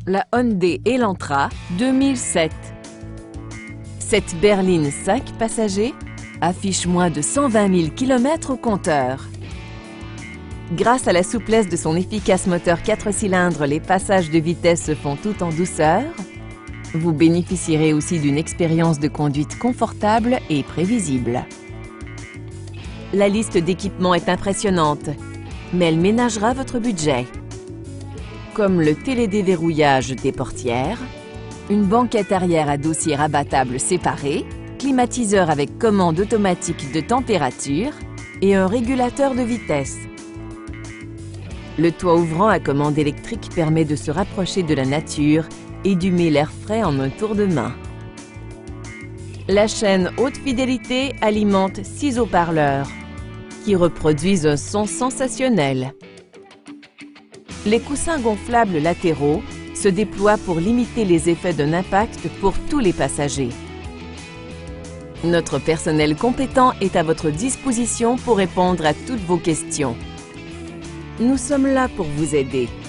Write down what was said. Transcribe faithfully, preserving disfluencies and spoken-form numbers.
la Hyundai Elantra deux mille sept. Cette berline cinq passagers affiche moins de cent vingt mille kilomètres au compteur. Grâce à la souplesse de son efficace moteur quatre cylindres, les passages de vitesse se font tout en douceur. Vous bénéficierez aussi d'une expérience de conduite confortable et prévisible. La liste d'équipements est impressionnante, mais elle ménagera votre budget. Comme le télédéverrouillage des portières, une banquette arrière à dossier rabattable séparé, climatiseur avec commande automatique de température et un régulateur de vitesse. Le toit ouvrant à commande électrique permet de se rapprocher de la nature et d'humer l'air frais en un tour de main. La chaîne haute fidélité alimente six haut-parleurs qui reproduisent un son sensationnel. Les coussins gonflables latéraux se déploient pour limiter les effets d'un impact pour tous les passagers. Notre personnel compétent est à votre disposition pour répondre à toutes vos questions. Nous sommes là pour vous aider.